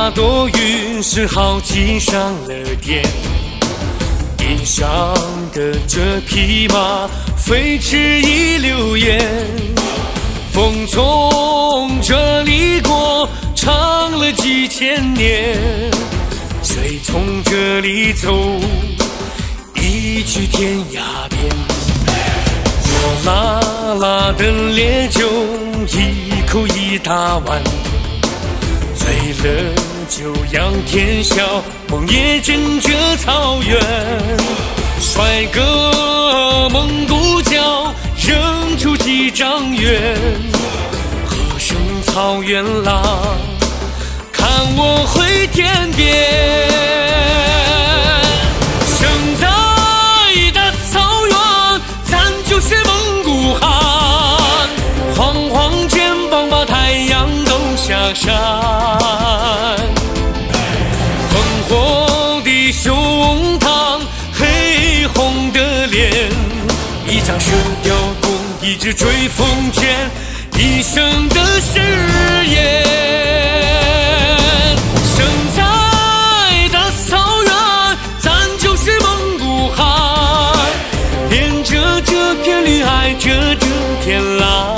那朵云是好骑上了天，地上的这匹马飞驰一溜烟，风从这里过，唱了几千年，水从这里走，一去天涯边。火辣辣的烈酒，一口一大碗，醉了就仰天笑，梦也枕着草原。帅哥蒙古脚，扔出几丈远，歌声草原郎，看我回天边。生在的草原，咱就是蒙古汉，晃晃肩膀把太阳都下山。红红的胸膛，黑红的脸，一张射雕弓，一支追风箭，一生的誓言。生在的草原，咱就是蒙古汉，恋着这片绿，爱着这片蓝，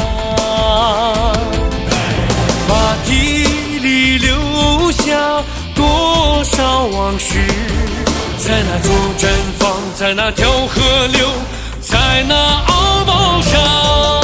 马蹄里留下多少往事，在那座毡房，在那条河流，在那敖包上。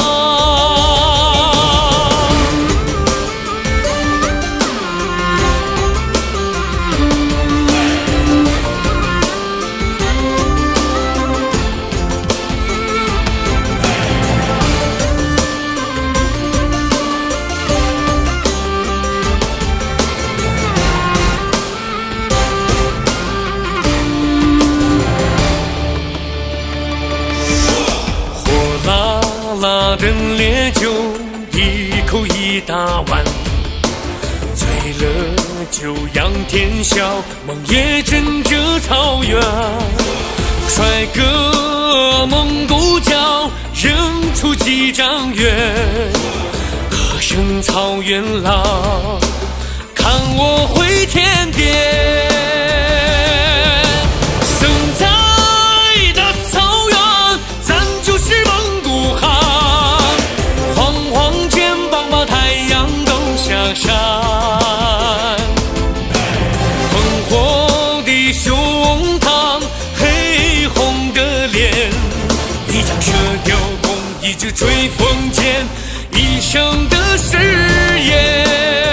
的烈酒，一口一大碗，醉了就仰天笑，梦也枕着草原。帅哥蒙古脚，扔出几丈远，歌声草原郎，看我回天边。生在的草原，咱就是蒙古汉，晃晃肩膀把太阳都下山。红红的胸膛，黑红的脸，一张射雕弓，一支追风箭，一生的誓言。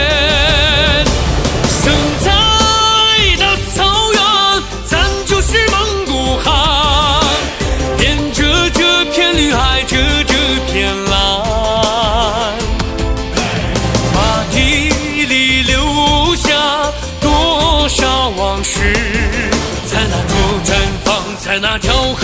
生在的草原，咱就是蒙古汉，恋着这片绿，爱着这片蓝，马蹄里留下多少往事，在那座毡房，在那条河